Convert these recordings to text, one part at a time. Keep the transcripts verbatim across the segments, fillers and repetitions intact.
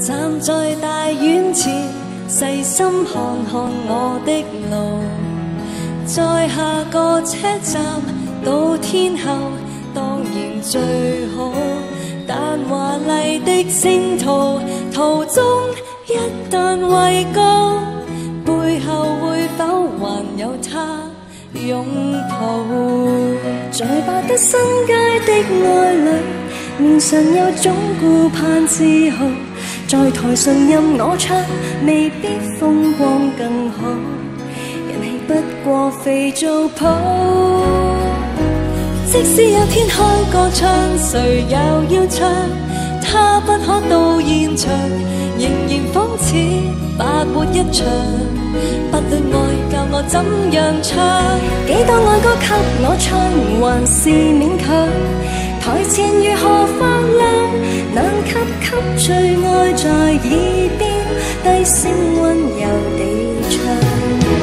站在大院前，细心看看我的路，在下个车站到天后當然最好，但華麗的星途途中一旦畏高，背後會否還有他擁抱？在百德新街的愛侶，面上有種顧盼自豪，在台上任我唱，未必風光更好，人氣不過肥皂泡。即使有天開個唱，誰又要唱？他不可到現場，仍然仿似白活一場。不戀愛教我怎樣唱？幾多愛歌給我唱，還是勉強。台前如何發亮？難給給最愛在耳邊低聲溫柔地唱。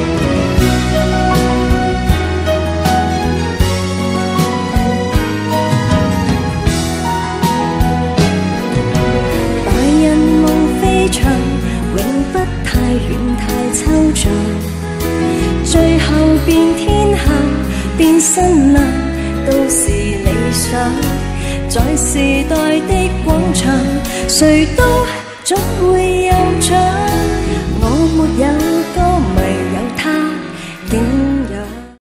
永不太遠太抽象，最後變天下變新娘，都是理想。在時代的廣場，誰都總會有獎，我沒有。